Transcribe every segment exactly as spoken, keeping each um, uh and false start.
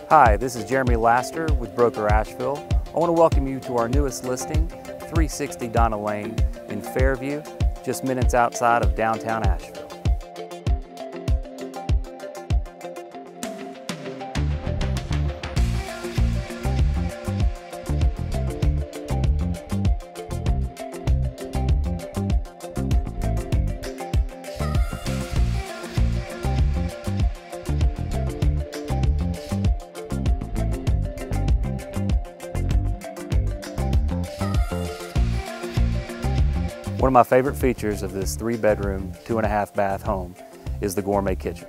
Hi, this is Jeremy Laster with Broker Asheville. I want to welcome you to our newest listing, three sixty Donna Lane in Fairview, just minutes outside of downtown Asheville. One of my favorite features of this three bedroom, two and a half bath home is the gourmet kitchen.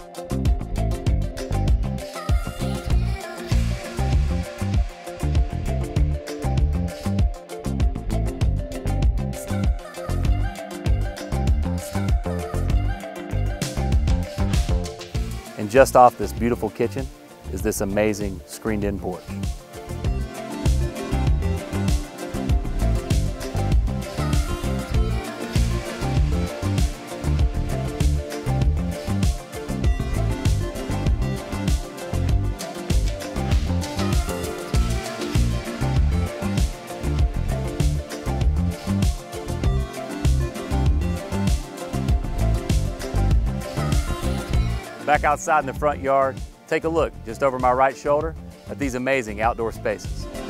And just off this beautiful kitchen is this amazing screened in porch. Back outside in the front yard, take a look just over my right shoulder at these amazing outdoor spaces.